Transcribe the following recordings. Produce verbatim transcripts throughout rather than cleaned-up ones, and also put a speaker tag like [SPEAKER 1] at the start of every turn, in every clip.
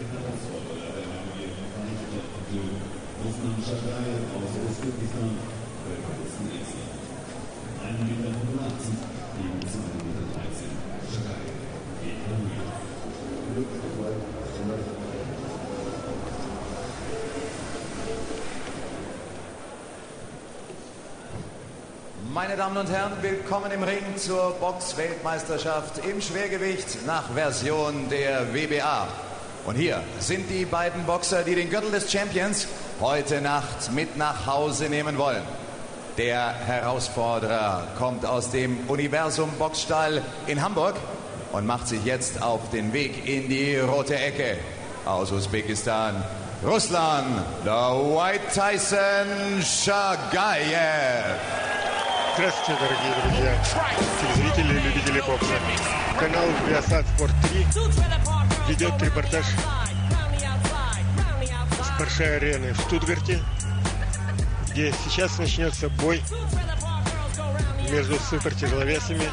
[SPEAKER 1] Meine Damen und Herren, willkommen im Ring zur Box-Weltmeisterschaft im Schwergewicht nach Version der W B A. Und hier sind die beiden Boxer, die den Gürtel des Champions heute Nacht mit nach Hause nehmen wollen. Der Herausforderer kommt aus dem Universum Boxstall in Hamburg und macht sich jetzt auf den Weg in die rote Ecke. Aus Usbekistan, Ruslan The White Tyson Chagayev.
[SPEAKER 2] Здравствуйте, дорогие друзья, телезрители и любители бокса. Канал Viasat Sport три ведет репортаж с Порше-арены в Штутгарте, где сейчас начнется бой между супертяжеловесами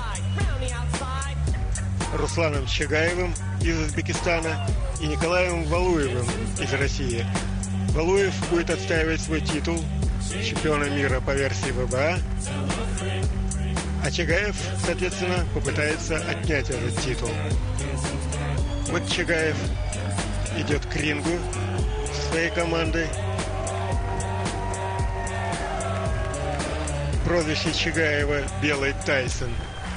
[SPEAKER 2] Русланом Чагаевым из Узбекистана и Николаем Валуевым из России. Валуев будет отстаивать свой титул чемпиона мира по версии вэ бэ а, а Чагаев, соответственно, попытается отнять этот титул. Вот Чагаев идет к рингу со своей командой. Прозвище Чагаева «Белый Тайсон».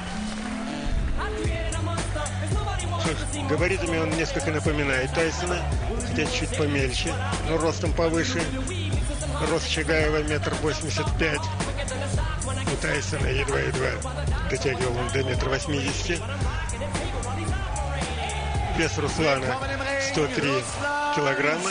[SPEAKER 2] Габаритами он несколько напоминает Тайсона, хотя чуть помельче, но ростом повыше. Рост Чагаева метр восемьдесят пять. У Тайсона едва-едва дотягивал он до метра восьмидесяти. Вес Руслана сто три килограмма.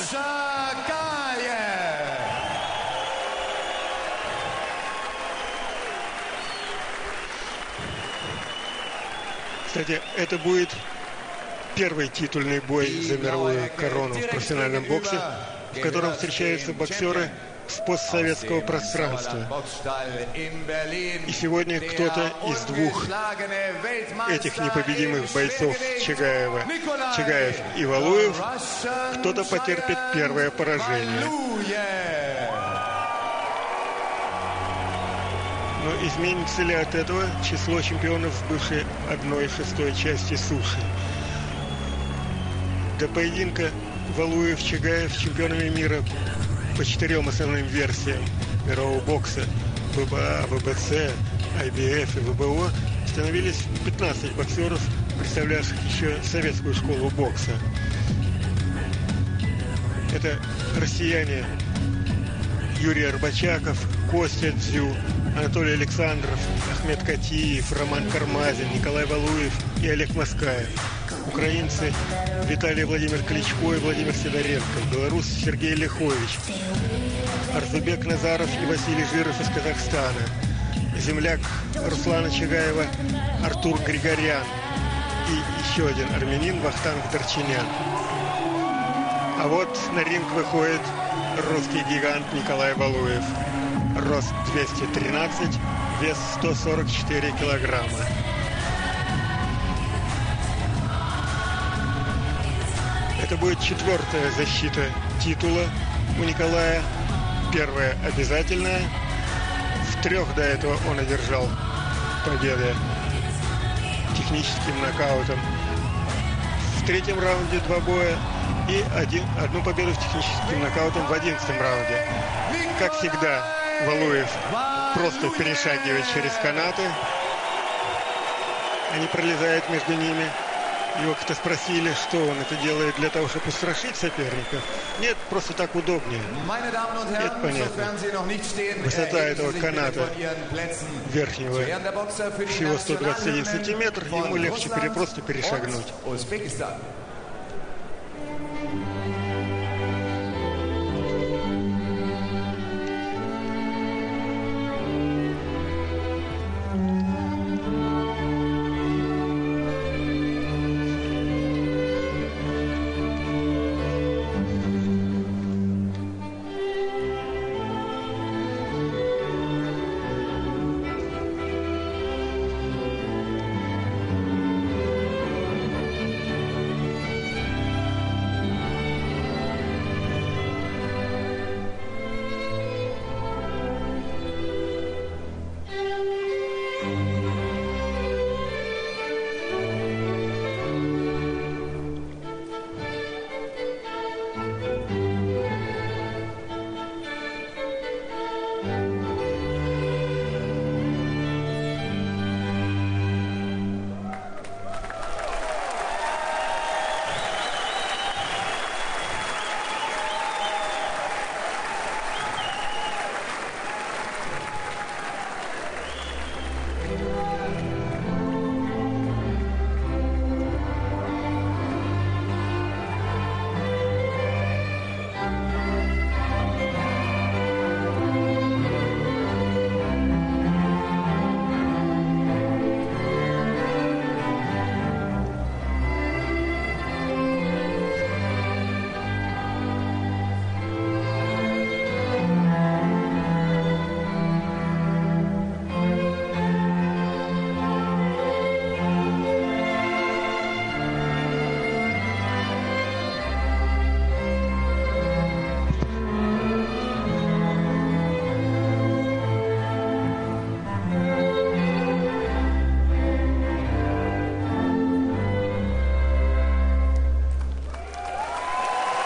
[SPEAKER 2] Кстати, это будет первый титульный бой за мировую корону в профессиональном боксе, в котором встречаются боксеры с постсоветского пространства. И сегодня кто-то из двух этих непобедимых бойцов Чагаева, Чагаев и Валуев, кто-то потерпит первое поражение. Но изменится ли от этого число чемпионов в бывшей одной шестой части суши? До поединка Валуев-Чагаев чемпионами мира по четырем основным версиям мирового бокса вэ бэ а, вэ бэ цэ, ай би эф и вэ бэ о становились пятнадцать боксеров, представлявших еще советскую школу бокса. Это россияне Юрий Арбачаков, Костя Дзю, Анатолий Александров, Ахмед Катиев, Роман Кармазин, Николай Валуев и Олег Маскаев. Украинцы Виталий Владимир Кличко и Владимир Сидоренко. Белорус Сергей Лихович. Арзубек Назаров и Василий Жиров из Казахстана. Земляк Руслана Чагаева Артур Григорян. И еще один армянин Вахтанг Дарчинян. А вот на ринг выходит русский гигант Николай Валуев. Рост двести тринадцать, вес сто сорок четыре килограмма. Это будет четвертая защита титула у Николая. Первая обязательная. В трех до этого он одержал победы техническим нокаутом. В третьем раунде два боя и один, одну победу техническим нокаутом в одиннадцатом раунде. Как всегда, Валуев просто перешагивает через канаты. Они пролезают между ними. Его как-то спросили, что он это делает для того, чтобы устрашить соперника. Нет, просто так удобнее. Это понятно. Высота этого каната верхнего всего сто двадцать один сантиметр. Ему легче пере, просто перешагнуть.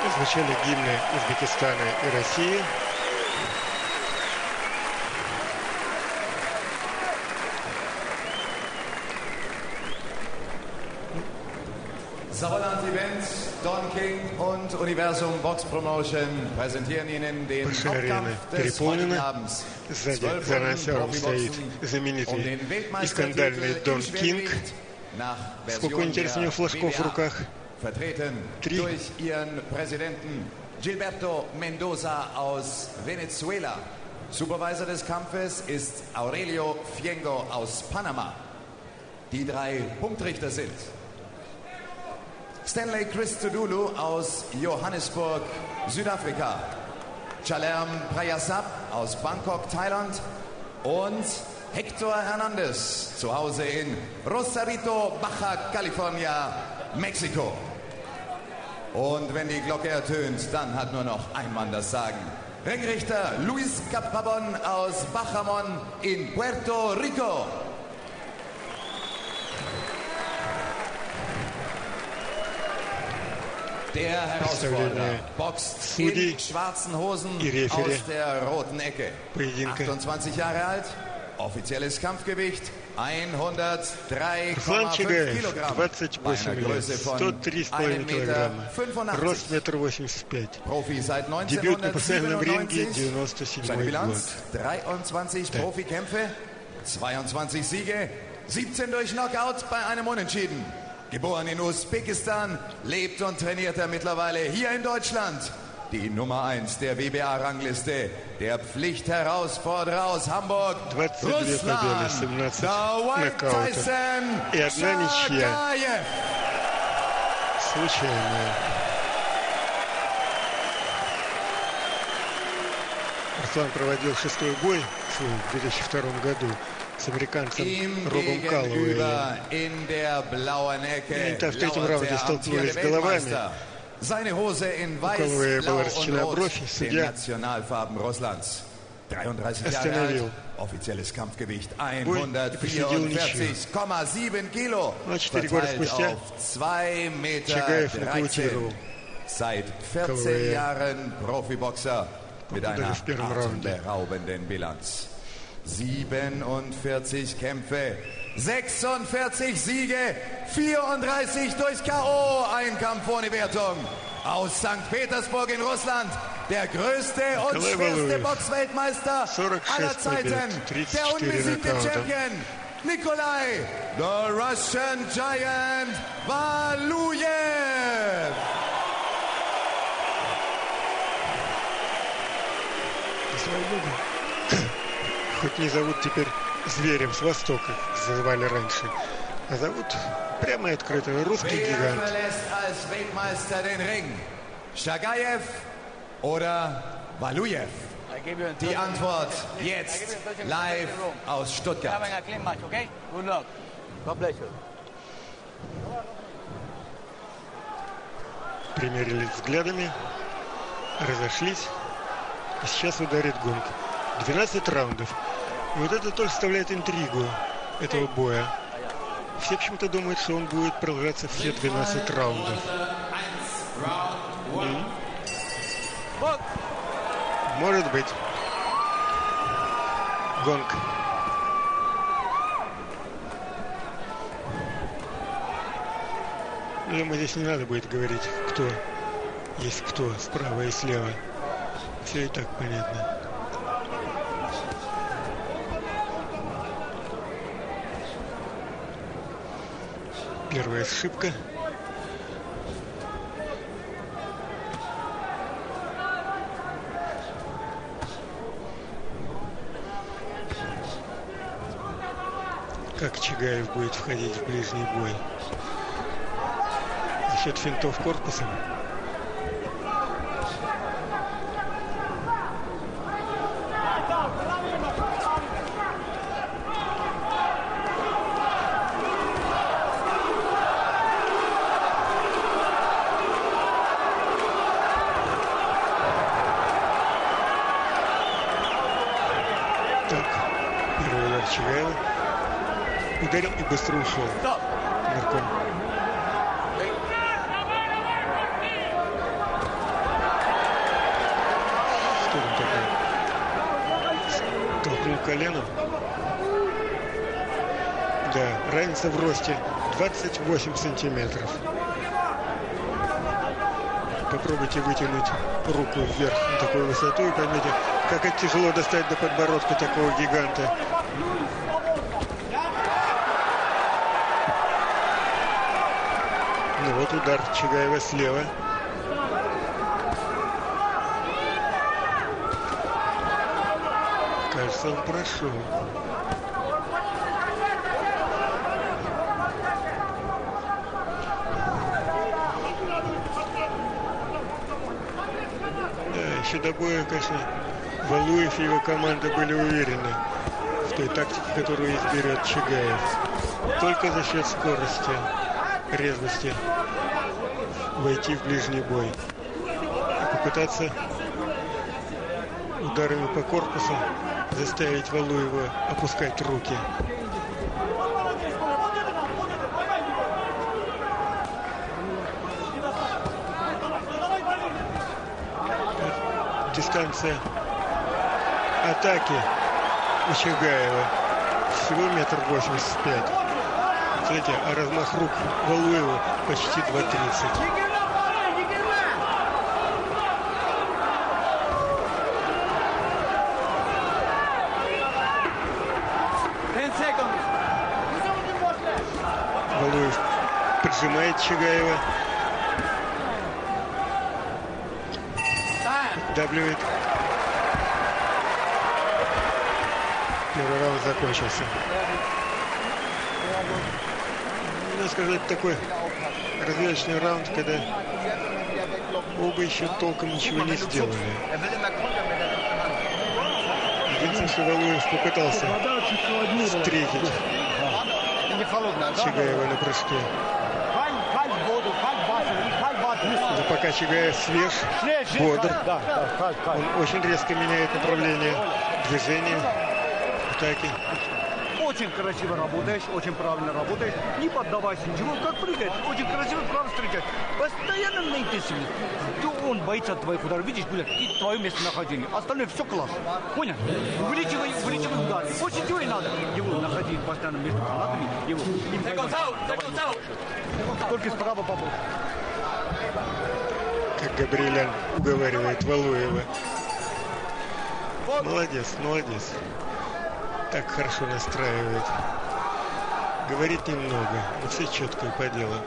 [SPEAKER 2] Звучали гимны Узбекистана и России.
[SPEAKER 1] Savoland Event, Don King und Universum Box Promotion präsentieren Ihnen den Hauptkampf des heutigen Abends.
[SPEAKER 2] Сзади за анонсером стоит знаменитый и скандальный Дон Кинг. Сколько интересных флажков в руках? Три.
[SPEAKER 1] Durch ihren Präsidenten Gilberto Mendoza aus Venezuela. Supervisor des Kampfes ist Aurelio Fiengo aus Panama. Die drei Punktrichter sind Stanley Christodoulou aus Johannesburg, Südafrika, Chalerm Prayasap aus Bangkok, Thailand und Hector Hernandez, zu Hause in Rosarito, Baja California, Mexiko. Und wenn die Glocke ertönt, dann hat nur noch ein Mann das Sagen. Ringrichter Luis Caprabon aus Bajamon in Puerto Rico. Der Herausforderer boxt in schwarzen Hosen aus der roten Ecke. achtundzwanzig Jahre alt, offizielles Kampfgewicht hundertdrei Komma fünf Kilogramm, bei einer Größe von einem Meter fünfundachtzig. Profi seit neunzehnhundertsiebenundneunzig, seine Bilanz dreiundzwanzig Profikämpfe, zweiundzwanzig Siege, siebzehn durch Knockout bei einem Unentschieden. Geboren in Usbekistan, lebt und trainiert er mittlerweile hier in Deutschland. Die Nummer eins der W B A-Rangliste, der Pflichtherausforderer aus Hamburg, Russland, Dawid Tyson Shagayev.
[SPEAKER 2] Руслан проводил шестой бой в две тысячи втором году с американцем Робом Каллоуэем. И в третьем раунде столкнулись головами.
[SPEAKER 1] Seine Hose in weiß, blau und rot, den Nationalfarben Russlands. dreiunddreißig Jahre alt, offizielles Kampfgewicht hundertvierundvierzig Komma sieben Kilo, verteilt auf zwei Meter dreizehn. Seit vierzehn Jahren Profiboxer mit einer atemberaubenden Bilanz. siebenundvierzig Kämpfe, sechsundvierzig Siege, vierunddreißig durch K O, ein Kampf ohne Wertung. Aus Sankt Petersburg in Russland, der größte und schwerste Boxweltmeister aller Zeiten, der unbesiegte Champion, Nikolai, the Russian Giant, Valuev.
[SPEAKER 2] Хоть не зовут теперь зверем с Востока, называли раньше, а зовут прямо и открыто русский гигант.
[SPEAKER 1] Shagayev oder Valuev? Die Antwort jetzt live aus Stuttgart.
[SPEAKER 2] Примерились взглядами, разошлись, и сейчас ударит гонг. двенадцать раундов. И вот это тоже составляет интригу этого боя. Все почему-то думают, что он будет продолжаться все двенадцать раундов. Mm. Может быть. Гонг. Думаю, здесь не надо будет говорить, кто есть кто, справа и слева. Все и так понятно. Первая ошибка. Как Чагаев будет входить в ближний бой? За счет финтов корпусом. Ударил и быстро ушел. Нарком. коленом. Да, разница в росте двадцать восемь сантиметров. Попробуйте вытянуть руку вверх на такую высоту и поймите, как это тяжело достать до подбородка такого гиганта. Ну вот удар Чагаева слева. Кажется, он прошел. Еще до боя, конечно, Валуев и его команда были уверены в той тактике, которую изберет Чагаев. Только за счет скорости, резвости войти в ближний бой. И попытаться ударами по корпусу заставить Валуева опускать руки. Дистанция атаки у Чагаева всего метр восемьдесят пять. Смотрите, а размах рук Валуева почти два тридцать. Валуев поджимает Чагаева. Давливает. Первый раунд закончился. Надо сказать, такой развязочный раунд, когда оба еще толком ничего не сделали. Единственное, что Валуев попытался встретить Чагаева на прыжке. Но пока Чагаев свеж, бодр, он очень резко меняет направление движения, атаки.
[SPEAKER 3] Очень красиво работаешь, очень правильно работаешь. Не поддавайся ничего, как прыгает. Очень красиво, правильно встречать. Постоянно на интенсивность. Он боится твоих ударов. Видишь, блядь, и твое местонахождение. Остальное все класс. Понял? Увеличивай, увеличивай удар. Больше чего и надо. Его находить постоянно между канатами. Его. Только справа побольше.
[SPEAKER 2] Как Габриэлян уговаривает Валуева. Молодец, молодец. Так хорошо настраивает. Говорит немного, но все четко и по делу.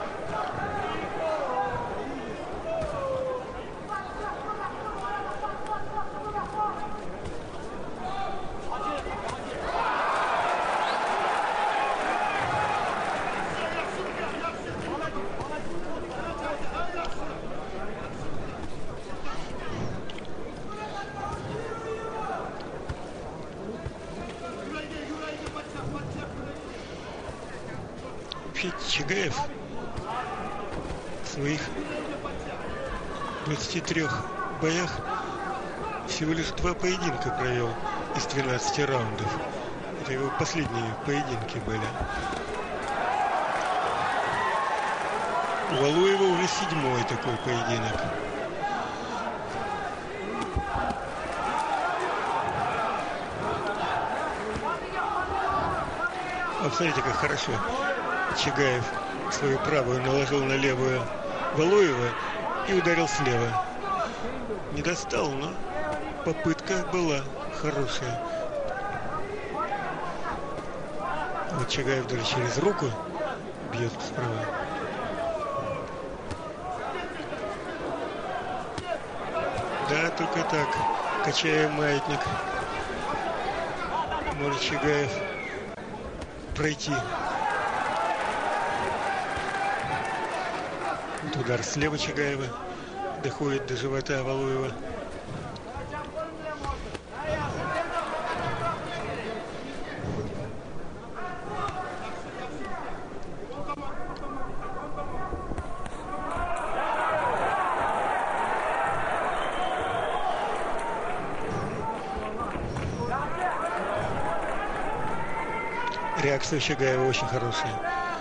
[SPEAKER 2] Чагаев в своих двадцати трёх боях всего лишь два поединка провел из двенадцати раундов. Это его последние поединки были. У Валуева уже седьмой такой поединок. А смотрите, как хорошо Чагаев свою правую наложил на левую Валуева и ударил слева. Не достал, но попытка была хорошая. Вот Чагаев даже через руку бьет справа. Да, только так, качая маятник, может Чагаев пройти. Удар слева Чагаева доходит до живота Валуева. Реакция Чагаева очень хорошая.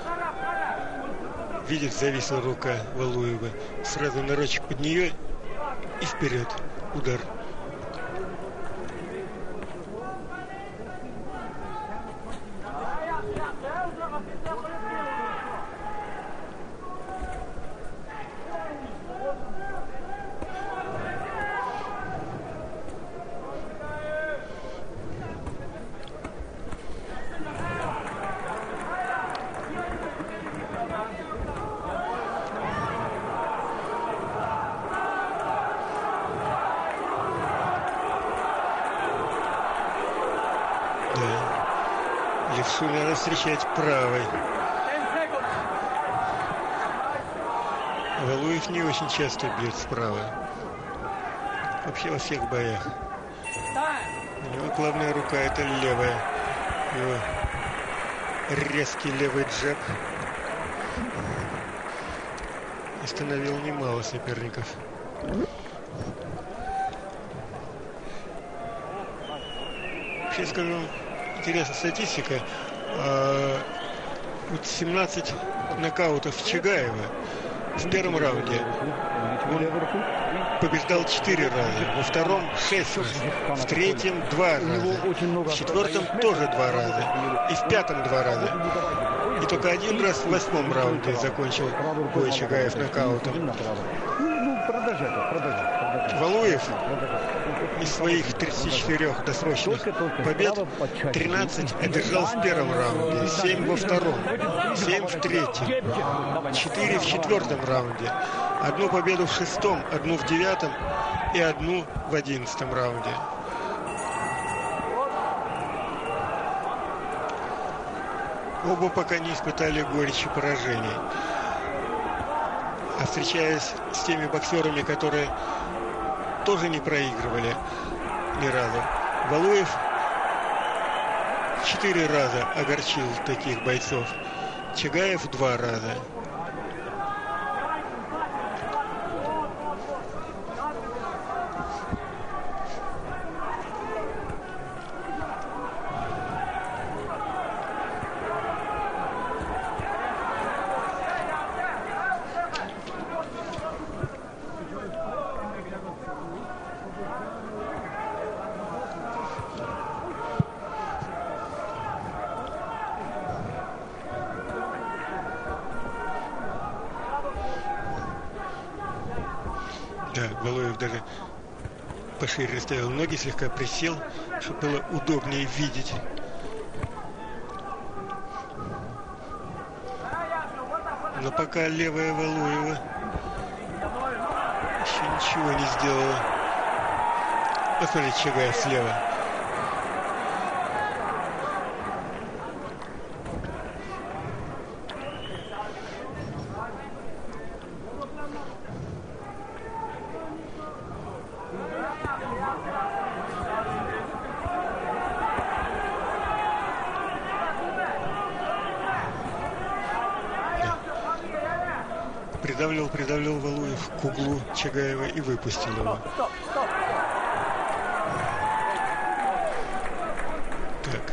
[SPEAKER 2] Видит, зависла рука Валуева. Сразу нарочек под нее и вперед. Удар. Левшу надо встречать правой. Валуев не очень часто бьет справа. Вообще во всех боях. У него главная рука — это левая. Его резкий левый джеб остановил немало соперников. Вообще скажу, интересная статистика. Вот семнадцать нокаутов Чагаева в первом раунде. Он побеждал четыре раза, во втором шесть раз, в третьем два раза, в четвертом тоже два раза и в пятом два раза. И только один раз в восьмом раунде закончил бой Чагаев нокаутом. Валуев из своих тридцати четырёх досрочных побед тринадцать одержал в первом раунде, семь во втором, семь в третьем, четыре в четвертом раунде, одну победу в шестом, одну в девятом и одну в одиннадцатом раунде. Оба пока не испытали горечи поражений. А встречаясь с теми боксерами, которые тоже не проигрывали ни разу, Валуев четыре раза огорчил таких бойцов, Чагаев два раза. Да, Валуев даже пошире расставил ноги, слегка присел, чтобы было удобнее видеть. Но пока левая Валуева еще ничего не сделала. Посмотрите, Чагаев слева. Придавливал, придавливал Валуев к углу Чагаева и выпустил его. Так.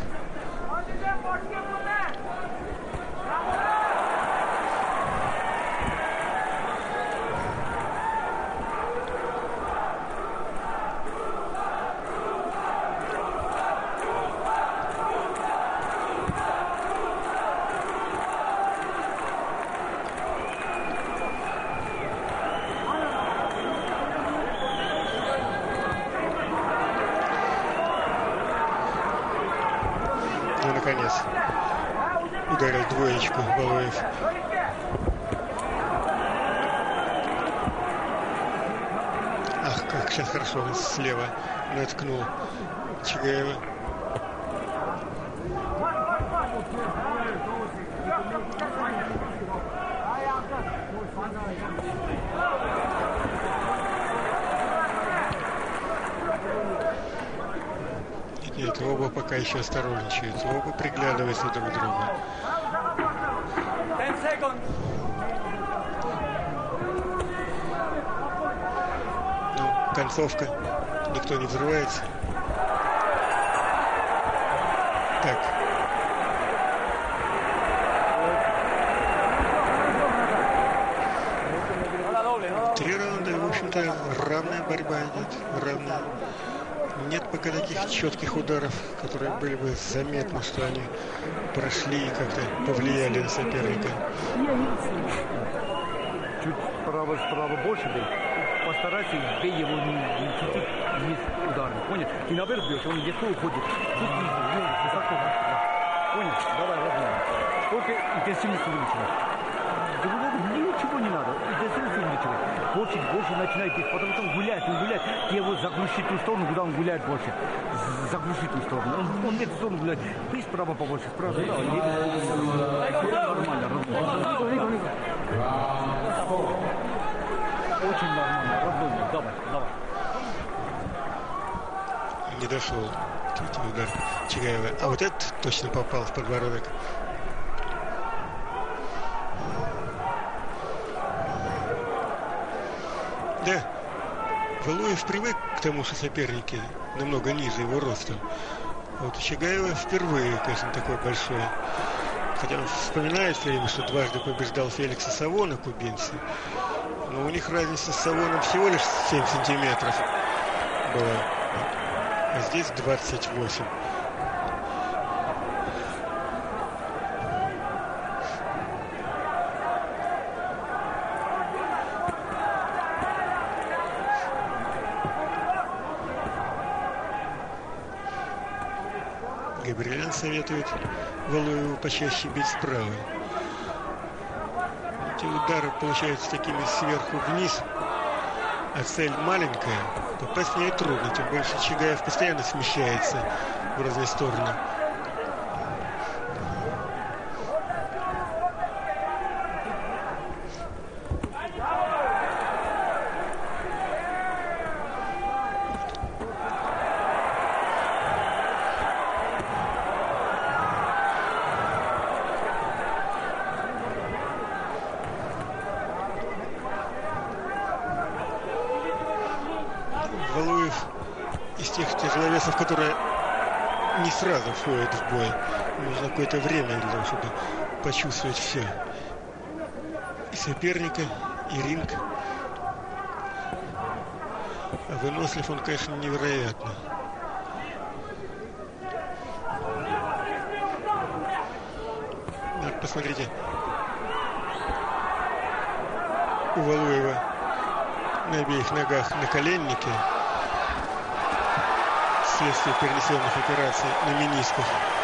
[SPEAKER 2] Ну, наконец, ударил двоечку Валуев. Ах, как сейчас хорошо он слева наткнул Чагаева. Нет, оба пока еще осторожничают, оба приглядываются друг к другу. Ну, концовка. Никто не взрывается. Так. Три раунда, в общем-то, равная борьба идет. Равная. Нет пока таких четких ударов, которые были бы заметны, что они прошли и как-то повлияли на соперника.
[SPEAKER 3] Чуть справа-справа больше бей. Постарайся, бей его чуть-чуть вниз ударом. Понял? И наверх бьешь, он легко уходит. Тут высоко. Понял? Давай, возьмем. Только интенсивность увеличивай. Ничего не надо. Интенсивность увеличивай. заканчивает. Больше, больше начинает бить, потому что он гуляет, он гуляет. Ты его заглуши ту сторону, куда он гуляет больше. Заглуши ту сторону. Он, он в эту сторону гуляет. Ты справа побольше, справа туда. Нормально, нормально. Очень нормально, разумно. Давай, давай.
[SPEAKER 2] Не дошел. Третий удар Чигаева. А вот этот точно попал в подбородок. Да, Валуев привык к тому, что соперники намного ниже его ростом. А вот у Чигаева впервые, конечно, такой большой. Хотя он вспоминает все время, что дважды побеждал Феликса Савона, кубинца. Но у них разница с Савоном всего лишь семь сантиметров была. А здесь двадцать восемь. Габриэлян советует Валуеву почаще бить справа. Эти удары получаются такими сверху вниз, а цель маленькая, попасть в нее трудно, тем больше Чигаев постоянно смещается в разные стороны. Валуев из тех тяжеловесов, которые не сразу входят в бой. Нужно какое-то время для того, чтобы почувствовать все. И соперника, и ринг. А вынослив он, конечно, невероятно. Вот посмотрите. У Валуева на обеих ногах наколенники вследствие перенесенных операций на менисках.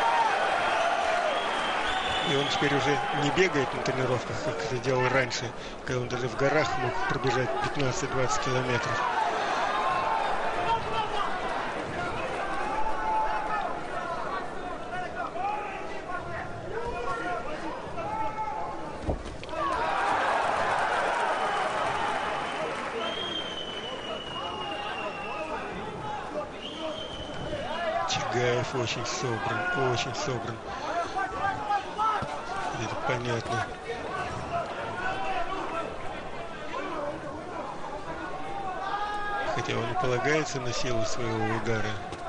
[SPEAKER 2] И он теперь уже не бегает на тренировках, как это делал раньше, когда он даже в горах мог пробежать пятнадцать-двадцать километров. Чигаев очень собран, очень собран. Это понятно. Хотя он и полагается на силу своего удара.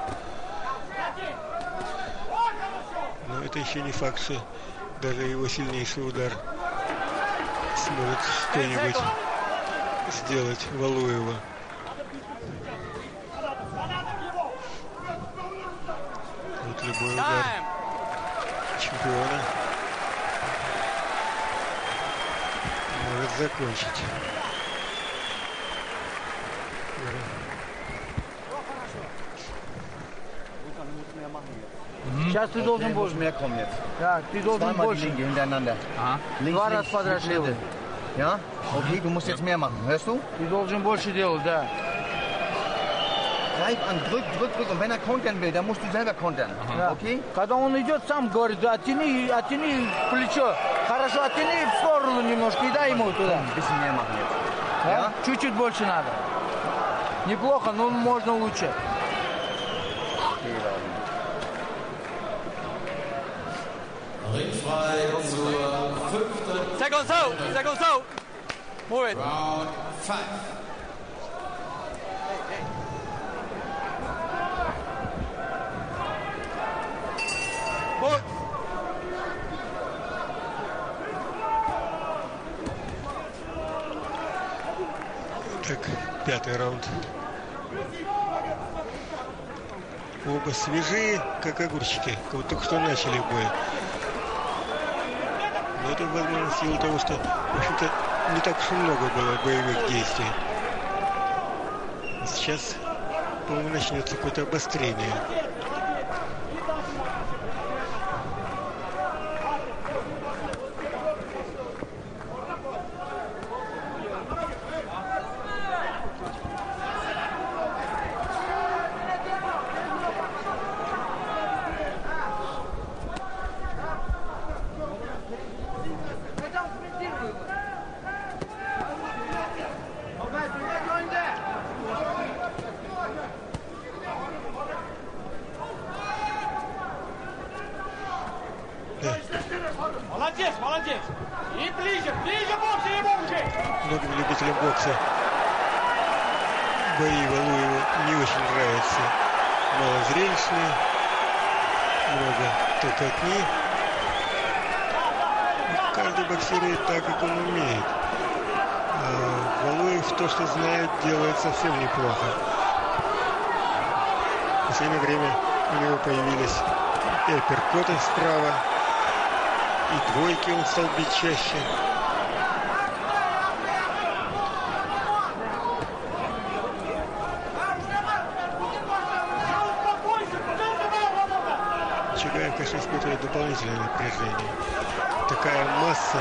[SPEAKER 2] Но это еще не факт, что даже его сильнейший удар сможет что-нибудь сделать Валуева. Вот любой удар чемпиона может закончить.
[SPEAKER 3] Сейчас ты должен больше.
[SPEAKER 4] Mehr kommen jetzt.
[SPEAKER 3] Да, ты должен
[SPEAKER 4] Zweimal die
[SPEAKER 3] больше.
[SPEAKER 4] Linke hintereinander. Links,
[SPEAKER 3] Два раза
[SPEAKER 4] links,
[SPEAKER 3] подряд
[SPEAKER 4] links,
[SPEAKER 3] левый.
[SPEAKER 4] Mitte. Ja? Okay, du musst jetzt mehr machen. Hörst du?
[SPEAKER 3] Ты должен больше делать, да.
[SPEAKER 4] Greif an, drück, drück, drück. Und wenn er kontern will, dann musst du selber kontern.
[SPEAKER 3] Да.
[SPEAKER 4] Okay?
[SPEAKER 3] Когда он идет, сам говорит, да, оттяни, оттяни плечо. Хорошо, оттяни в сторону немножко и дай ему туда.
[SPEAKER 4] Ein bisschen mehr machen jetzt.
[SPEAKER 3] Да?
[SPEAKER 4] Ja?
[SPEAKER 3] Чуть-чуть больше надо. Неплохо, но можно лучше.
[SPEAKER 1] Ringfrei zur fünften
[SPEAKER 5] Second out, second out. Move it.
[SPEAKER 1] Round five.
[SPEAKER 5] Move.
[SPEAKER 2] Так, пятый раунд. Оба свежие, как огурчики, как будто только что начали бой. Но это, возможно, в силу того, что, в общем-то, не так уж и много было боевых действий. Сейчас, по-моему, начнется какое-то обострение.
[SPEAKER 5] Молодец, молодец. И ближе, ближе боксе, и боксе.
[SPEAKER 2] Многим любителям бокса бои Валуева не очень нравятся. Малозрелищные, много толкотни. Каждый боксирует так, как он умеет. А Валуев то, что знает, делает совсем неплохо. В последнее время у него появились и апперкоты справа, и двойки он стал бить чаще. Чагаев, конечно, испытывает дополнительное напряжение. Такая масса,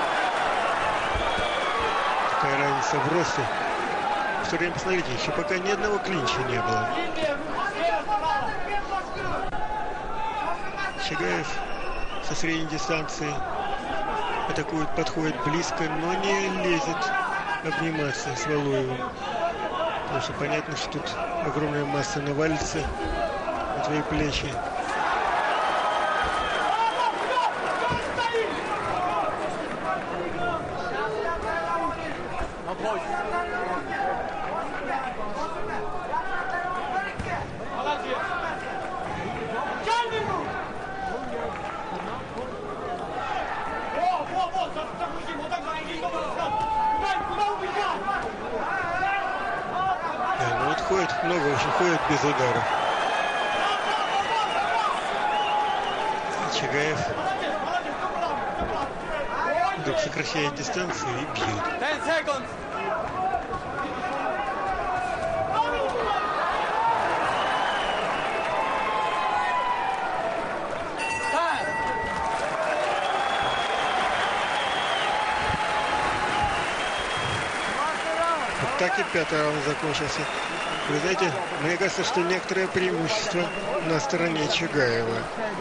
[SPEAKER 2] такая разница в росте. В то время, посмотрите, еще пока ни одного клинча не было. Чагаев со средней дистанции атакует, подходит близко, но не лезет обниматься с Валуевым. Потому что понятно, что тут огромная масса навалится на твои плечи. Да, ну вот ходит, много очень ходит без ударов. Чагаев вдруг сокращает дистанцию и бьет. Так и пятый раунд закончился. Вы знаете, мне кажется, что некоторое преимущество на стороне Чагаева.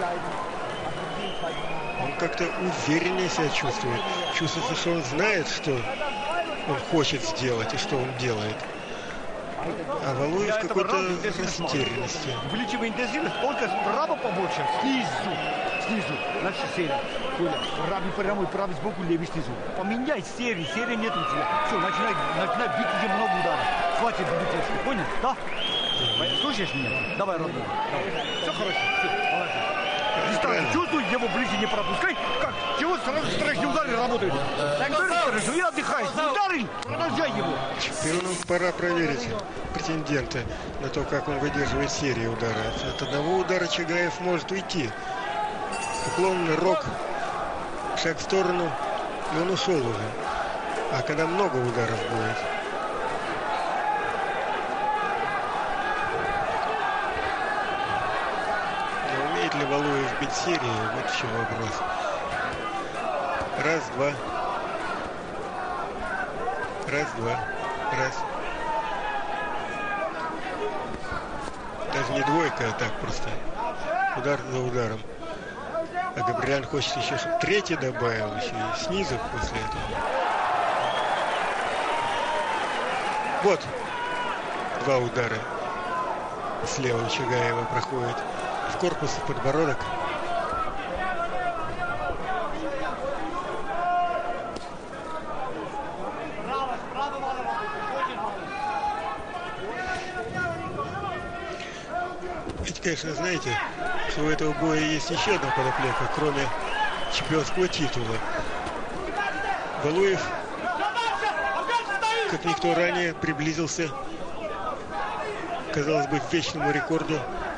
[SPEAKER 2] Он как-то увереннее себя чувствует. Чувствуется, что он знает, что он хочет сделать и что он делает. А Валуев в какой-то растерянности.
[SPEAKER 3] Увеличивай интенсивность только справа побольше, снизу. Снизу. Значит, серия. Правый прямой, правый сбоку, левый снизу. Поменяй серии, серии нет у тебя. Все, начинай, начинай бить уже много ударов. Хватит бить, понял? Да? Слушаешь меня? Давай, родной. Все хорошо. Все, дистанцию чувствуй, его ближе не пропускай. Как? Чего сразу страшные удары работают? Удары, я отдыхаю. Удары, продолжай его.
[SPEAKER 2] Чемпиону пора проверить претендента на то, как он выдерживает серию ударов. От одного удара Чагаев может уйти. Уклонный рок, шаг в сторону, и он ушел уже. А когда много ударов будет. Но умеет ли Валуев бить серии, вот еще вопрос. Раз, два. Раз, два. Раз. Даже не двойка, а так просто. Удар за ударом. А Габриэлян хочет еще, чтобы третий добавил, еще и снизу после этого. Вот. Два удара. Слева у Чагаева проходит. В корпус, в подбородок. Ведь, конечно, знаете, что у этого боя есть еще одна подоплека, кроме чемпионского титула. Валуев, как никто ранее, приблизился, казалось бы, к вечному рекорду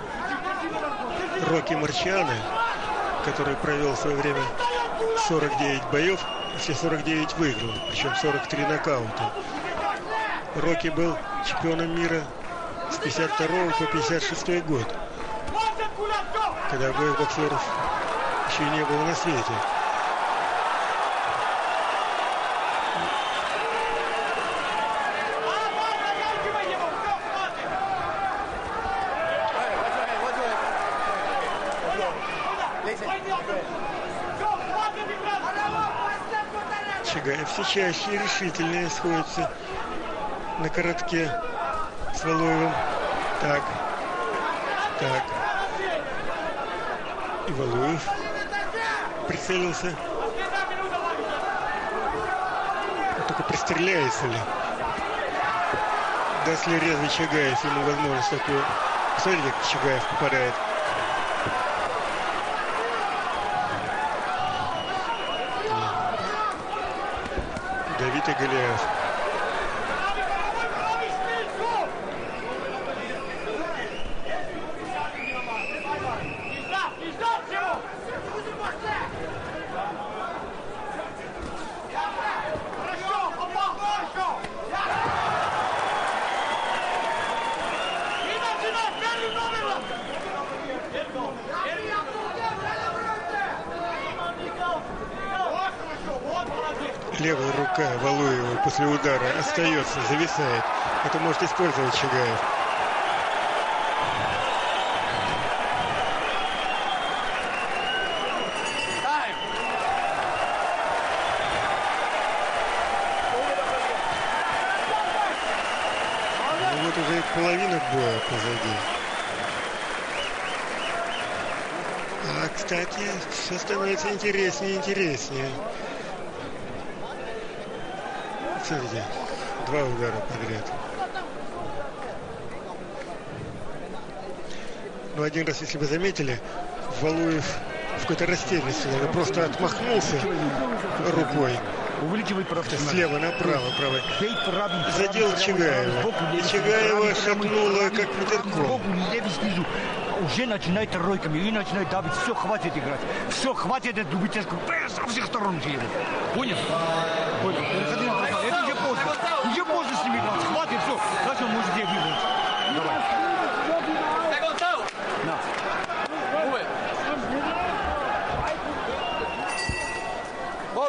[SPEAKER 2] Рокки Марчиано, который провел в свое время сорок девять боев, все сорок девять выиграл, причем сорок три нокаута. Рокки был чемпионом мира с пятьдесят второго по пятьдесят шестой год, когда обоих боксеров еще не было на свете. Чагаев все чаще и решительнее сходится на коротке с Валуевым. Так, так. И Валуев прицелился. Отстреляется ли? Даст ли резвый Чагаев ему возможность такую? Смотрите, как Чагаев попадает. Давид и Голиаф. Левая рука Валуева после удара остается, зависает. Это может использовать Чагаев. Ну вот уже половина боя позади. А, кстати, все становится интереснее и интереснее. Смотрите, два удара подряд. Ну, один раз, если вы заметили, Валуев в какой-то растерянности, наверное, просто отмахнулся рукой. Слева направо, правой. Задел Чагаева. И Чагаева шагнула как ветерком.
[SPEAKER 3] Уже начинает тройками и начинает давить. Все, хватит играть. Все, хватит эту любительскую. Со всех сторон же едет. Понял? Понял. Это уже поздно. Уже поздно с ними играть. Хватит, все. Дальше он может где выиграть. Давай. На. Вот.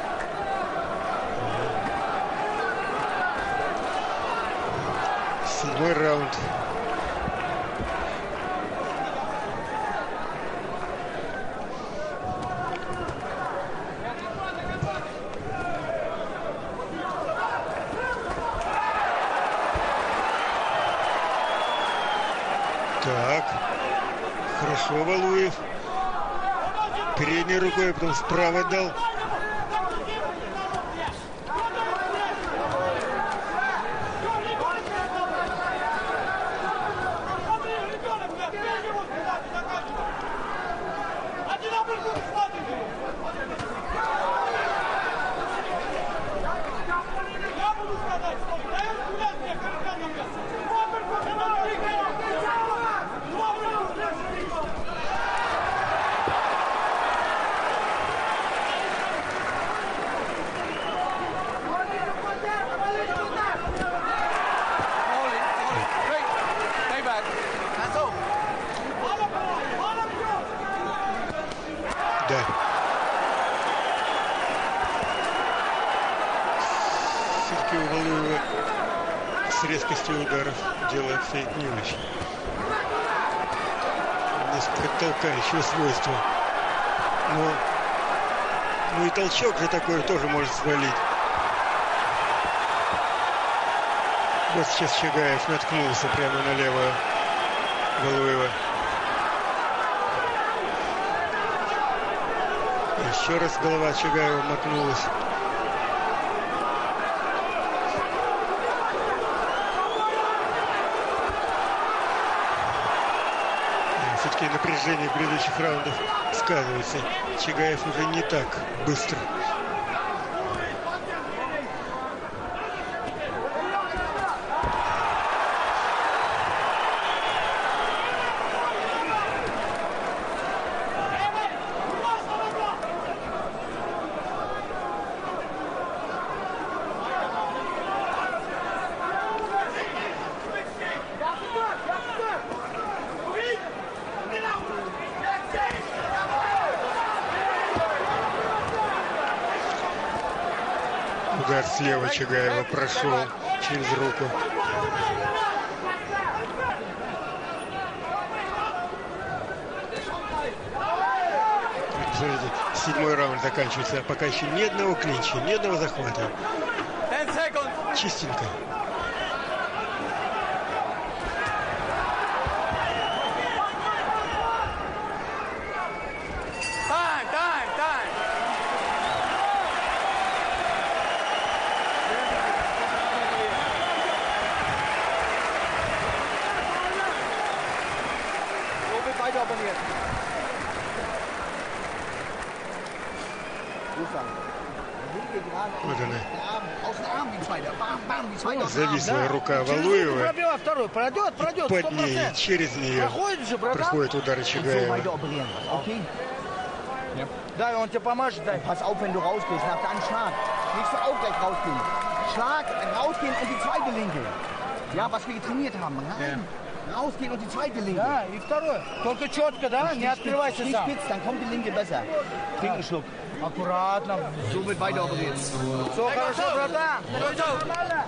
[SPEAKER 2] Седьмой раунд. Так, хорошо Валуев. Передней рукой, потом справа дал. Да. Все-таки у Валуева с резкостью ударов дело обстоит не очень. Несколько толкающего свойства. Но ну и толчок же такой тоже может свалить. Вот сейчас Чагаев наткнулся прямо на левую Валуева. Еще раз голова Чагаева мотнулась. Все-таки напряжение предыдущих раундов сказывается. Чагаев уже не так быстро. Удар слева Чагаева прошел через руку. Смотрите, седьмой раунд заканчивается, а пока еще ни одного клинча, ни одного захвата. Чистенько.
[SPEAKER 4] weiter operiert.
[SPEAKER 2] Вот она.
[SPEAKER 4] Aus dem Arm wie zweiter. Bam, bam, wie zweiter.
[SPEAKER 2] Зависла рука Валуева.
[SPEAKER 3] Пробивай второй, пройдет, пройдет,
[SPEAKER 2] Под
[SPEAKER 3] сто
[SPEAKER 2] ней,
[SPEAKER 3] процентов.
[SPEAKER 2] через нее
[SPEAKER 3] Проходит же, братан.
[SPEAKER 2] проходит удар
[SPEAKER 4] So
[SPEAKER 2] Чагаева.
[SPEAKER 4] weiter operieren. Okay?
[SPEAKER 3] Дай, он тебе поможет, дай.
[SPEAKER 4] Pass auf, wenn du rausgehst, nach deinem Schlag. Nicht so auch gleich rausgehen. Schlag, rausgehen und die zweite Linke. Ja, was wir trainiert haben. Rein, rausgehen und die zweite Linke.
[SPEAKER 3] Да, и второй. Только четко, да? Не открывайся
[SPEAKER 4] Stich
[SPEAKER 3] сам.
[SPEAKER 4] spitz, dann kommt die Linke besser. Trink einen Schluck.
[SPEAKER 3] Аккуратно.
[SPEAKER 4] So wird weiter operiert.
[SPEAKER 3] Все хорошо, братан. Нормально.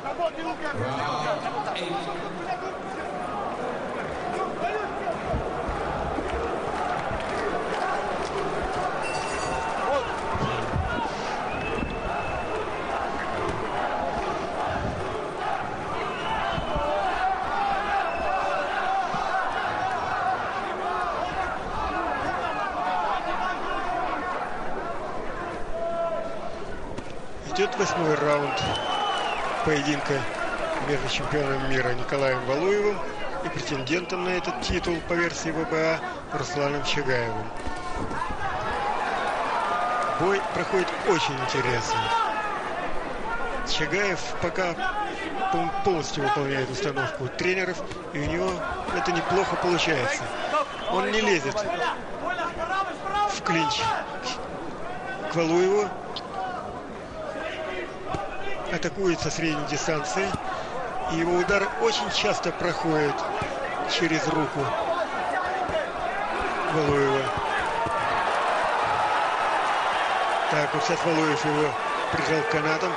[SPEAKER 2] Идет восьмой раунд поединка между чемпионом мира Николаем Валуевым и претендентом на этот титул по версии ВБА Русланом Чагаевым. Бой проходит очень интересно. Чагаев пока полностью выполняет установку тренеров, и у него это неплохо получается. Он не лезет в клинч к Валуеву, атакует со средней дистанции, и его удар очень часто проходит через руку Валуева. Так, вот сейчас Валуев его прижал канатом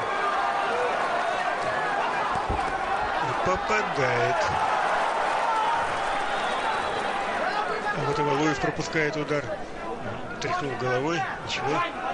[SPEAKER 2] и попадает. А вот и Валуев пропускает удар. Тряхнул головой, ничего.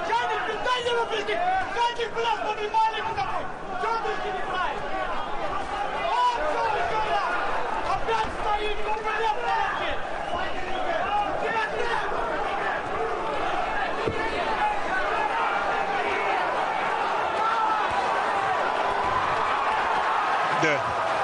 [SPEAKER 2] Да.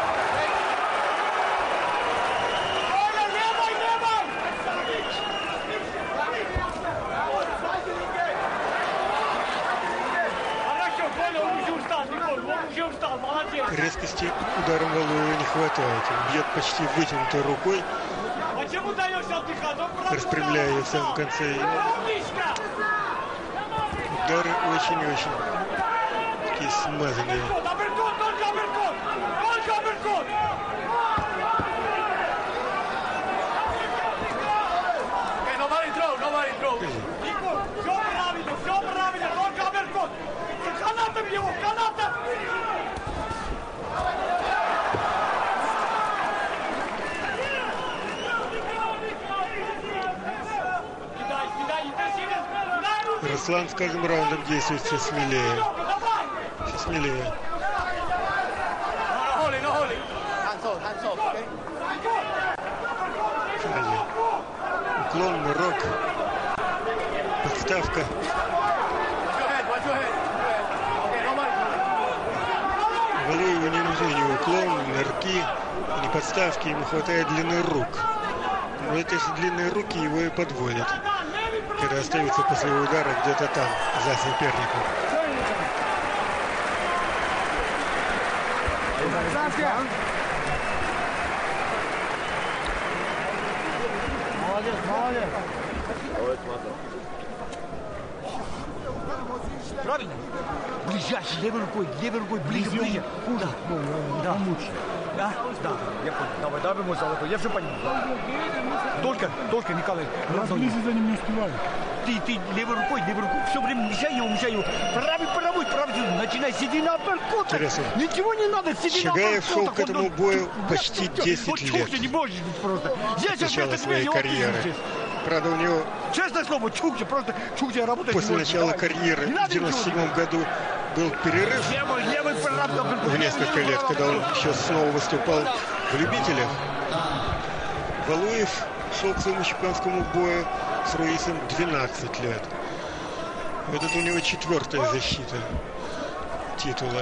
[SPEAKER 2] Резкости ударом Валуева не хватает. Он бьет почти вытянутой рукой, распрямляя ее в самом конце. Удары очень-очень такие смазанные. Руслан с каждым раундом действует все смелее. Все смелее. Сзади. Уклон, нырок. Подставка. Валуеву не нужны ни уклон, ни нырки, ни подставки. Ему хватает длины рук. Но эти же длинные руки его и подводят, когда остаются после удара где-то там, за соперником.
[SPEAKER 3] Молодец, молодец. Правильно? Ближайший, левой рукой, левой рукой, ближе, ближе. Да, да. Да, да, я понял. Давай, давай мой золотой, я все понял. Только, только, Николай.
[SPEAKER 6] Ближе за ним не успевали.
[SPEAKER 3] Ты, ты левой рукой, левой рукой, все время мешай его, мешай его. Правый, правый, правый, начинай, сиди на апперкотах.
[SPEAKER 2] Интересно.
[SPEAKER 3] Ничего не надо, сиди на
[SPEAKER 2] Чагаев
[SPEAKER 3] апперкотах.
[SPEAKER 2] шел к этому бою почти десять
[SPEAKER 3] вот
[SPEAKER 2] лет.
[SPEAKER 3] чухся не можешь быть просто. Здесь
[SPEAKER 2] Начало
[SPEAKER 3] опять
[SPEAKER 2] своей
[SPEAKER 3] его
[SPEAKER 2] карьеры.
[SPEAKER 3] пиздишь.
[SPEAKER 2] Правда, у него
[SPEAKER 3] Честное слово, чухся, просто чухся работать.
[SPEAKER 2] после
[SPEAKER 3] не может.
[SPEAKER 2] начала
[SPEAKER 3] Давай.
[SPEAKER 2] карьеры
[SPEAKER 3] Не
[SPEAKER 2] в
[SPEAKER 3] надо
[SPEAKER 2] девяносто
[SPEAKER 3] ничего.
[SPEAKER 2] седьмом году был перерыв
[SPEAKER 3] Левый, левый, правый, апперкот.
[SPEAKER 2] в несколько лет, когда он еще снова выступал в любителях. Валуев шел к своему чемпионскому бою с Руисом двенадцать лет. Этот у него четвертая защита титула.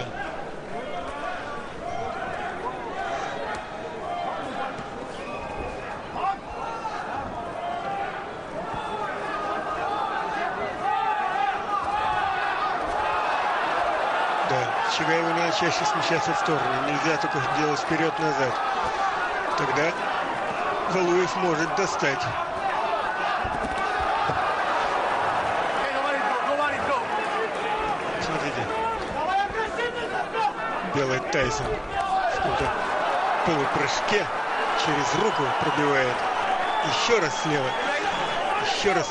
[SPEAKER 2] чаще смещаться в сторону. Нельзя только делать вперед-назад. Тогда Валуев может достать. Смотрите. Белый Тайсон в каком-то полупрыжке через руку пробивает. Еще раз слева. Еще раз.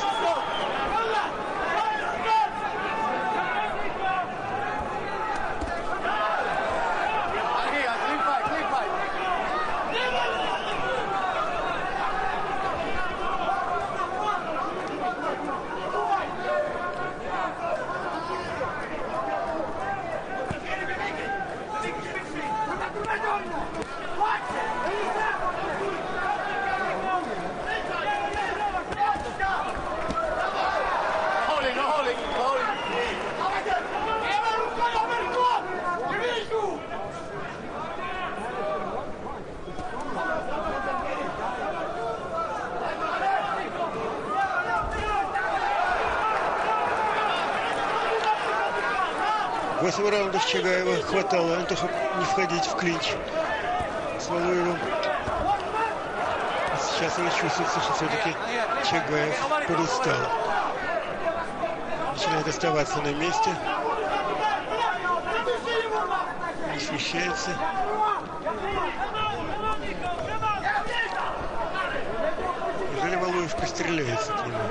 [SPEAKER 2] Восемь раундов Чагаева хватало на то, чтобы не входить в клинч с Валуевым. Сейчас уже чувствуется, что все-таки Чагаев подустал. Начинает оставаться на месте. Не смещается. Неужели Валуев пристреляется к нему?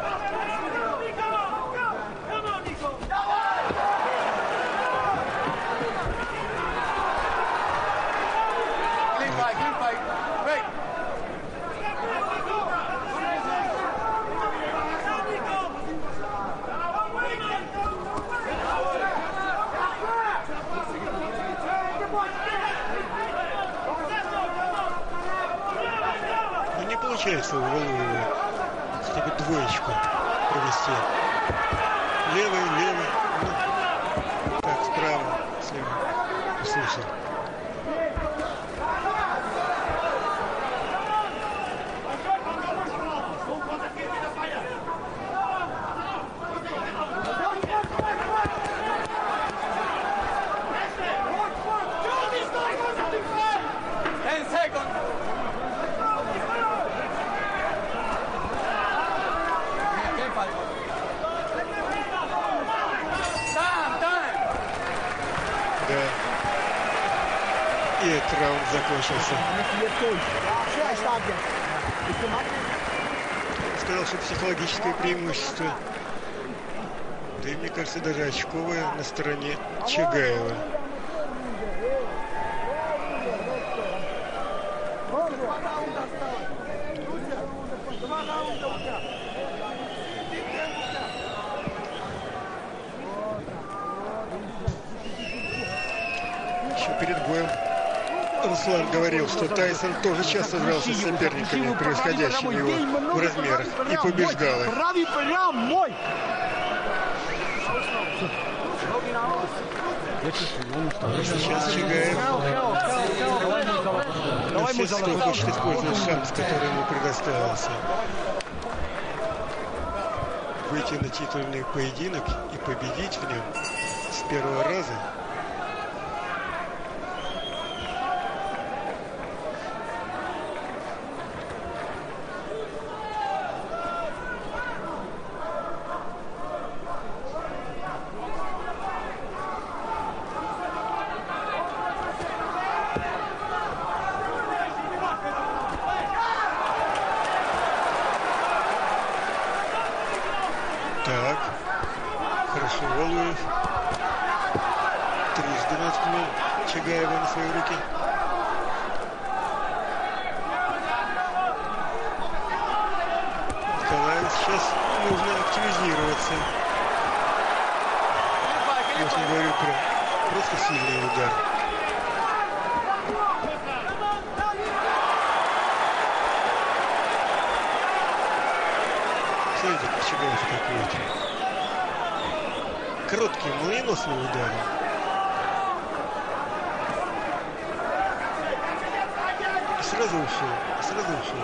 [SPEAKER 2] Получается у Валуева хотя бы двоечку провести. Левый, левый. Ну, так, справа, слева. Услышал. И этот раунд закончился. Сказал, что психологическое преимущество, да и, мне кажется, даже очковое на стороне Чагаева. Еще перед боем Руслан говорил, что Тайсон тоже часто дрался с соперниками, превосходящими его в размерах, и побеждал их. Сейчас Чагаев на все сто хочет использовать шанс, который ему предоставился. Выйти на титульный поединок и победить в нем с первого раза. Так, хорошо, Валуев трижды наткнул Чагаева на свои руки. Николаеву сейчас нужно активизироваться. Я не говорю про просто сильный удар. Смотрите, как Чагаев атакует. Короткие, молниеносные удары. И сразу ушел, сразу ушел.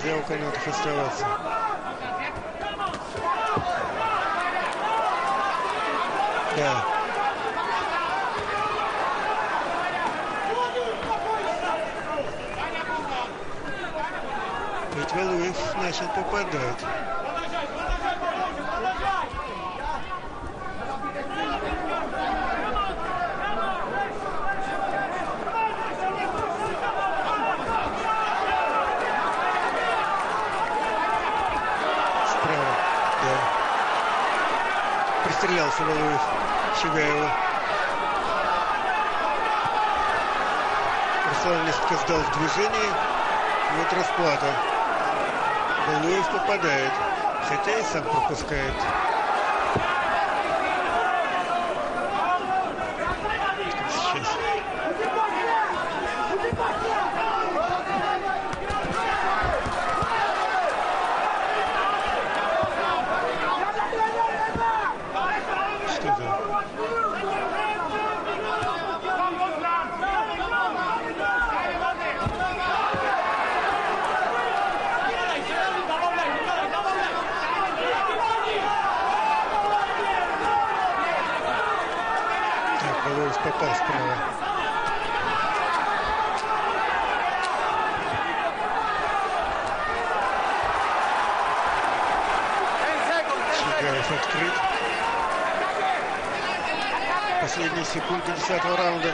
[SPEAKER 2] Нельзя у канатов оставаться. Да. Ведь Валуев начал попадать. Справа, да. Пристрелялся Валуев Чагаева. Руслан несколько сдал в движении. Вот расплата. Валуев попадает, хотя и сам пропускает. Сейчас. Что это? Валуев попал справа. Чагаев открыт. Последние секунды десятого раунда.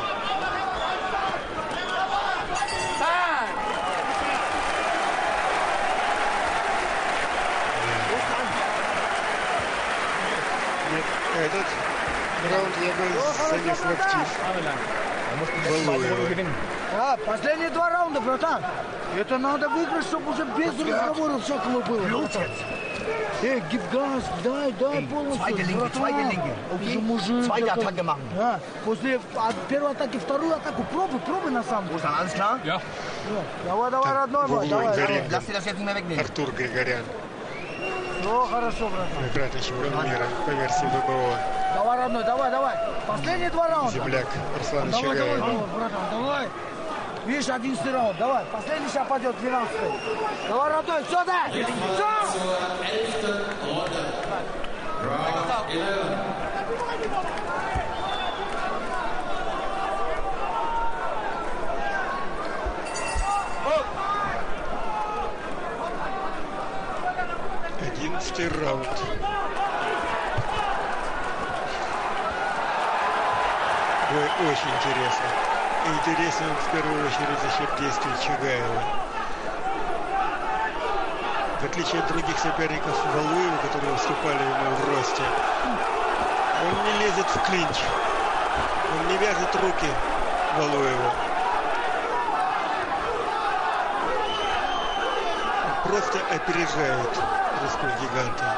[SPEAKER 2] Нет, этот раунд я бы занес в актив. Валуева.
[SPEAKER 4] Да, последние два раунда, братан. Это надо выиграть, чтобы уже без разговоров всякого было. Братан. Эй, gib Gas, дай, дай полностью.
[SPEAKER 7] Zweite Linke, zweite Linke. Okay. Zweite Attacke machen.
[SPEAKER 4] Да. После первой атаки вторую атаку пробуй, пробуй на самом деле.
[SPEAKER 7] Russland, alles klar?
[SPEAKER 6] Ja.
[SPEAKER 4] Давай, давай, родной мой, давай.
[SPEAKER 2] Гаренко.
[SPEAKER 7] Lass dir das jetzt nicht mehr wegnehmen.
[SPEAKER 2] Артур Григорян.
[SPEAKER 4] Все хорошо, братан.
[SPEAKER 2] Многократный чемпион мира по версии ВБО.
[SPEAKER 4] Давай, родной, давай, давай. Последние два раунда.
[SPEAKER 2] Земляк Руслана
[SPEAKER 4] Давай, давай,
[SPEAKER 2] Чагаева.
[SPEAKER 4] давай, братан, давай. Видишь, одиннадцатый раунд, давай. Последний сейчас пойдет, двенадцатый. Давай, родной, все, дай. Все.
[SPEAKER 2] Одиннадцатый раунд. Бой очень интересно. И интересен он в первую очередь за счет действий Чагаева. В отличие от других соперников Валуева, которые уступали ему в росте, он не лезет в клинч. Он не вяжет руки Валуеву. Он просто опережает русского гиганта.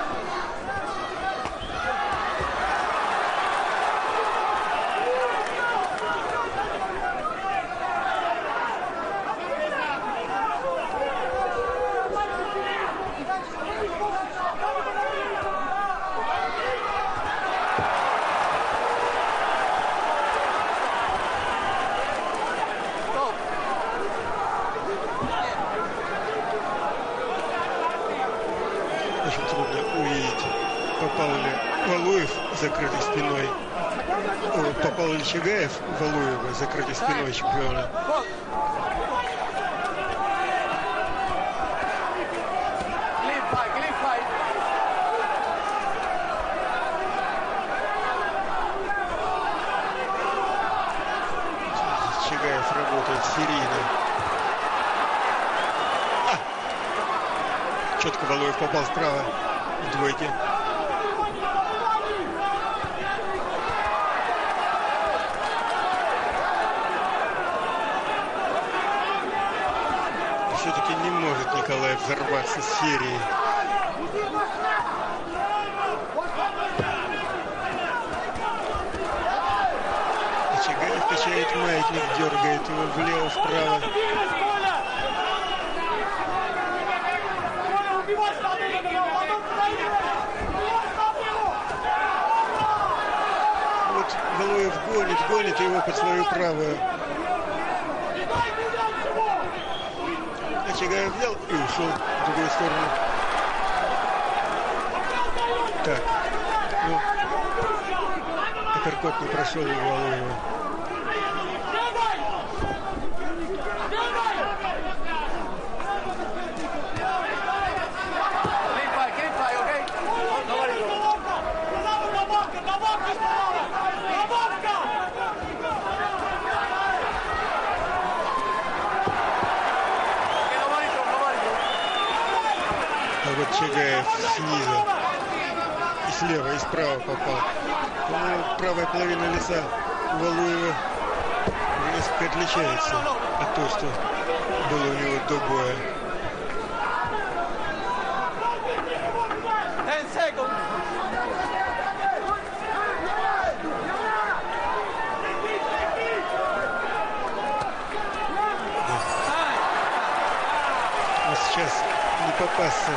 [SPEAKER 2] Очень трудно увидеть, попал ли Валуев закрытой спиной, о, попал ли Чагаев Валуева закрытой спиной чемпиона. Чагаев работает серийно. Четко Валуев попал справа в двойке. Все-таки не может Николаев взорваться с серией. И Чагаев качает маятник, дергает его влево-вправо. Вот Валуев гонит, гонит его под свою правую. Чагаев взял и ушел в другую сторону. Так. Ну, апперкот не прошел у Валуева. А вот Чагаев снизу и слева, и справа попал. По-моему, правая половина лица у Валуева несколько отличается от того, что было у него до боя. Но сейчас не попасться.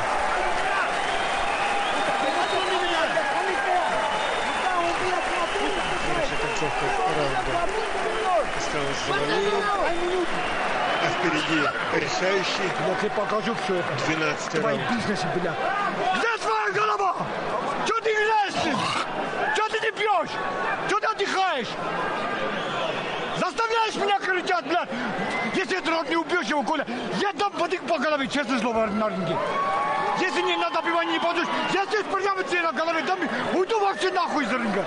[SPEAKER 2] Хорошая концовка раунда осталась за Валуевым. А впереди решающий
[SPEAKER 3] Я тебе покажу все это.
[SPEAKER 2] двенадцатый
[SPEAKER 3] Твои
[SPEAKER 2] раунд.
[SPEAKER 3] бизнесы, бля. Где твоя голова? Че ты лезешь? Че ты не пьешь? Че ты отдыхаешь? Заставляешь меня кричать, бля. Если ты не убьешь его, Коля, я дам подык по голове, честное слово, на ринге. Если не на добивание не пойдешь, я здесь прямо тебе на голове дам, уйду вообще нахуй из ринга.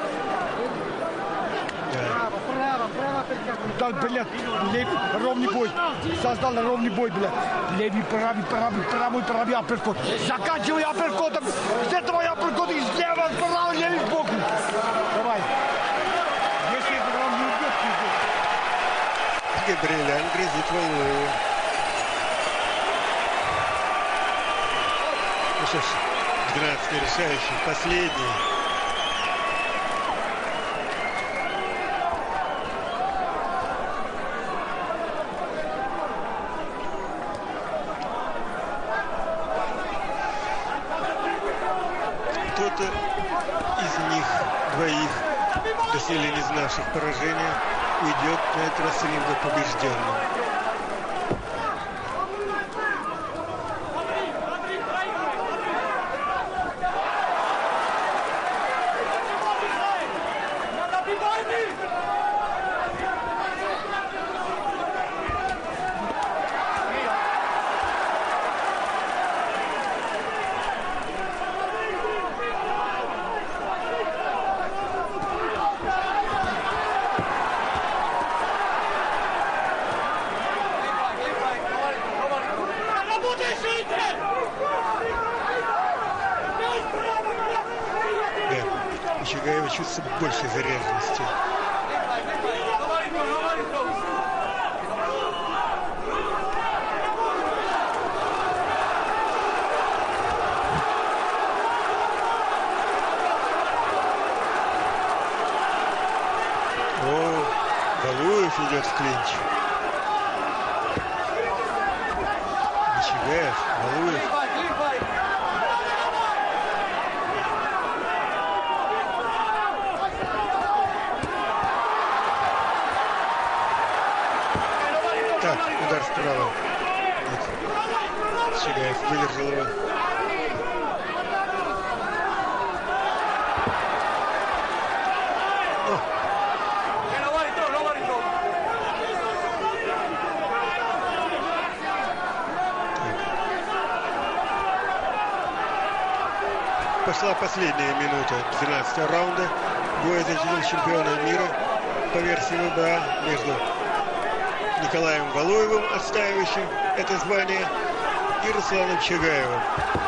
[SPEAKER 3] Да, блядь, левый, ровный бой. Создал ровный бой, блядь. Левый, правый, правый, правый, правый апперкот. Заканчивай апперкотом. С этого апперкот и слева, справа, левый сбоку. Давай. Если это раунд не убьет, ты идешь.
[SPEAKER 2] Габриэлян грозит Валуеву. Ну что ж, двенадцатый решающий, последний. Кто-то из них двоих, доселе не знавших поражения, уйдет на этот раз с ринга побежденным. Да, у Чагаева чувствуется больше заряженности. О, Валуев идет в клинч. Чагаев, Валуев. Так, удар справа. Нет. Чагаев выдержал его. Пошла последняя минута двенадцатого раунда боя за титул чемпиона мира по версии ВБА между Николаем Валуевым, отстаивающим это звание, и Русланом Чагаевым.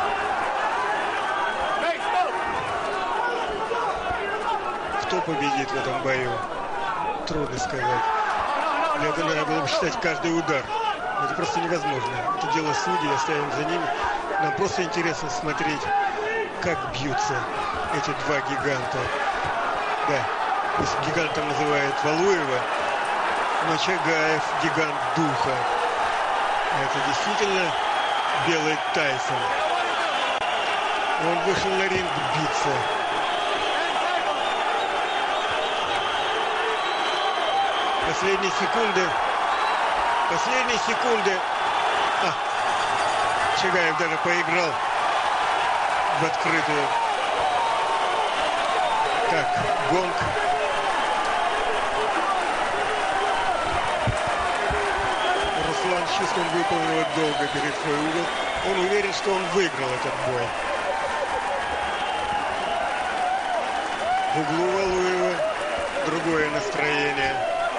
[SPEAKER 2] Кто победит в этом бою? Трудно сказать. Для этого надо было бы считать каждый удар. Это просто невозможно. Это дело судей, оставим за ними. Нам просто интересно смотреть, как бьются эти два гиганта. Да, пусть гигантом называют Валуева, но Чагаев гигант духа. Это действительно белый Тайсон. Он вышел на ринг биться. Последние секунды. Последние секунды. А, Чагаев даже поиграл в открытую. Так, гонг. Руслан с чувством выполнил долго перед свой угол. Он уверен, что он выиграл этот бой. В углу Валуева другое настроение.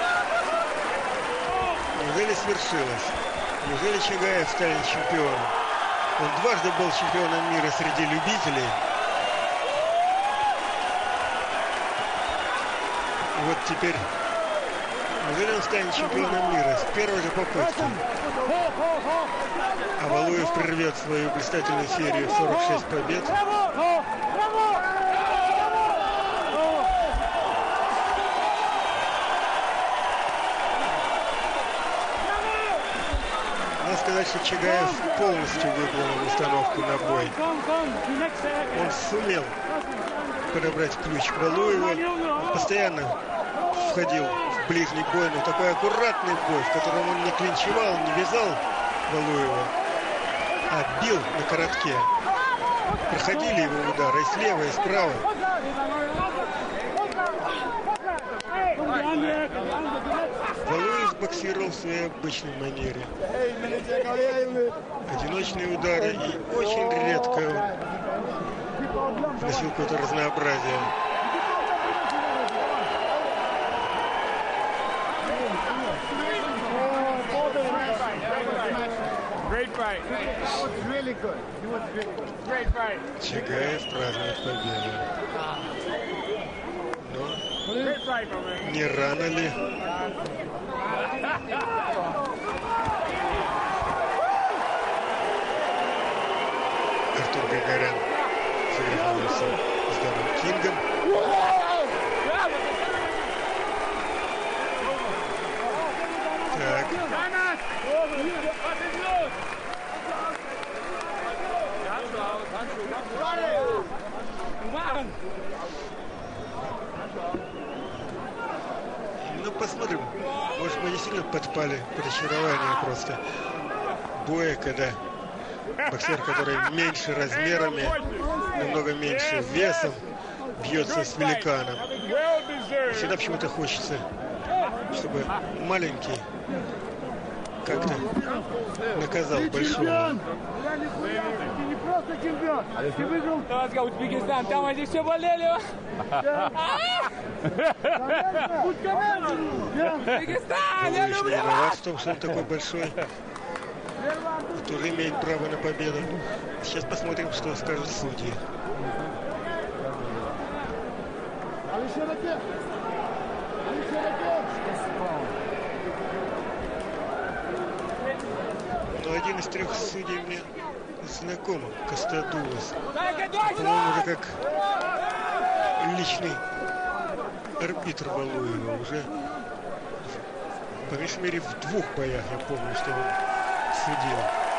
[SPEAKER 2] Неужели свершилось? Неужели Чагаев станет чемпионом? Он дважды был чемпионом мира среди любителей. Вот теперь, неужели он станет чемпионом мира с первой же попытки? А Валуев прервет свою блистательную серию сорок шесть побед. Надо сказать, что Чагаев полностью выполнил установку на бой. Он сумел подобрать ключ к Валуеву. Он постоянно входил в ближний бой, но такой аккуратный бой, в котором он не клинчевал, не вязал Валуева, а бил на коротке. Проходили его удары и слева, и справа. Валуев боксировал в своей обычной манере. Одиночные удары, и очень редко он вносил какое-то разнообразие. Чагаев празднует победу. Но не рано ли? Артур Григорян соревновался с Доном Кингом. Так. Ну, посмотрим. Может, мы действительно подпали под очарование просто боя, когда боксер, который меньше размерами, намного меньше весом, бьется с великаном. Всегда почему-то хочется, чтобы маленький как-то наказал большого.
[SPEAKER 6] Ты не просто чемпион, ты выиграл.
[SPEAKER 5] Узбекистан, там они все болели. Узбекистан, я
[SPEAKER 2] Валуев не виноват в том, что он такой большой, который имеет право на победу. Сейчас посмотрим, что скажут судьи. Но один из трех судей мне знаком, Костадулос. По-моему, уже как личный арбитр Валуева. Уже, по меньшей мере, в двух боях я помню, что он судил.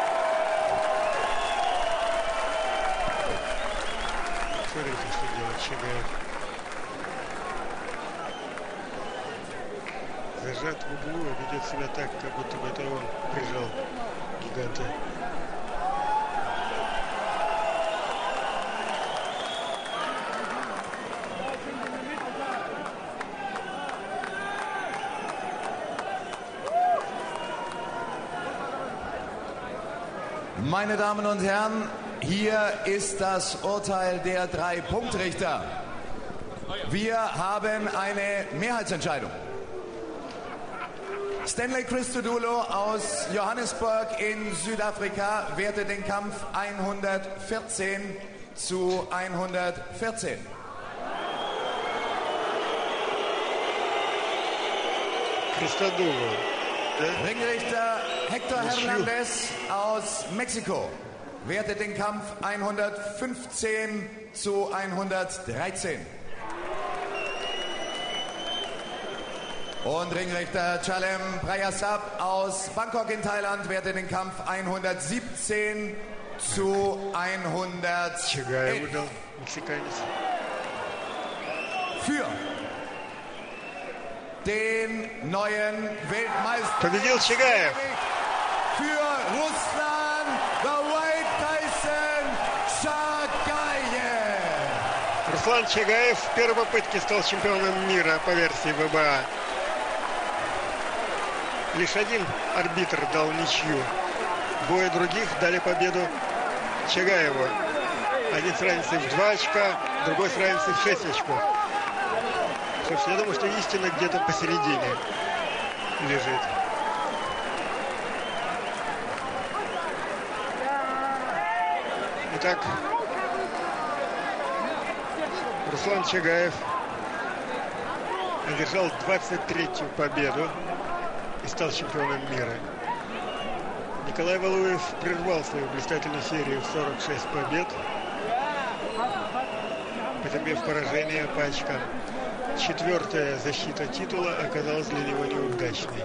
[SPEAKER 2] Смотрите, что делает Чагаев. Зажат в углу, ведет себя так, как будто бы это он прижал гиганта.
[SPEAKER 1] Meine Damen und Herren, hier ist das Urteil der drei Punktrichter. Wir haben eine Mehrheitsentscheidung. Stanley Christodoulou aus Johannesburg in Südafrika wertet den Kampf hundertvierzehn zu hundertvierzehn.
[SPEAKER 2] Christodoulou.
[SPEAKER 1] Ringrichter Hector Hernandez aus Mexiko wertet den Kampf hundertfünfzehn zu hundertdreizehn. Und Ringrichter Chalem Prayasab aus Bangkok in Thailand wertet den Kampf hundertsiebzehn zu hundertelf. Für den neuen Weltmeister.
[SPEAKER 2] Победил Чагаев.
[SPEAKER 1] Für Russland, the white
[SPEAKER 2] Руслан Чагаев в первой попытке стал чемпионом мира по версии вэ бэ а. Лишь один арбитр дал ничью. Двое других дали победу Чагаеву. Один с разницей в два очка, другой с разницей в шесть очков. Собственно, я думаю, что истина где-то посередине лежит. Итак, Руслан Чагаев одержал двадцать третью победу и стал чемпионом мира. Николай Валуев прервал свою блистательную серию в сорок шесть побед, потерпев поражение по очкам. Четвертая защита титула оказалась для него неудачной.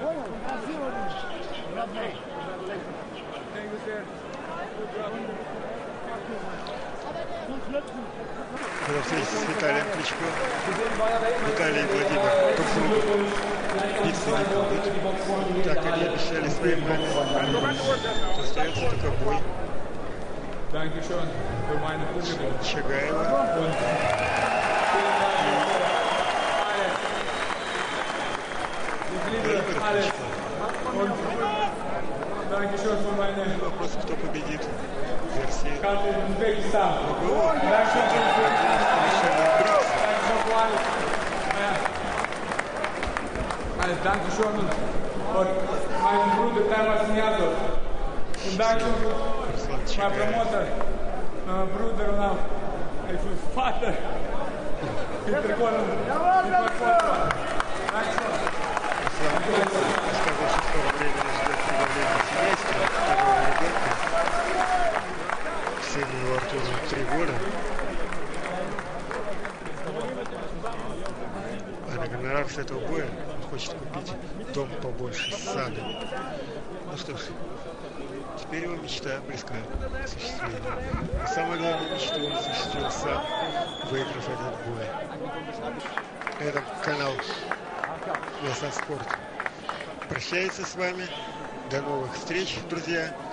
[SPEAKER 2] Когда встретится с Виталием Кличко, Виталий и Владимир Капсулов биться не будут. Так они обещали своим маме. Остается только бой Чагаева и Кличко. Вопрос, кто победит в версии ВГО.
[SPEAKER 8] Dankeschön und mein Bruder Tamas Niatov. Und danke mein Promoter, mein Bruder und mein Vater. Интерконом.
[SPEAKER 2] Сказал, что скоро времени ждет прибавления семейства, второго ребенка. Сыну его Артуру три года. А на гонорар с этого боя он хочет купить дом побольше с садом. Ну что ж, теперь его мечта близка к осуществлению. И самое главное, мечту он осуществил сам, выиграв этот бой. Это канал Viasat Sport прощается с вами. До новых встреч, друзья.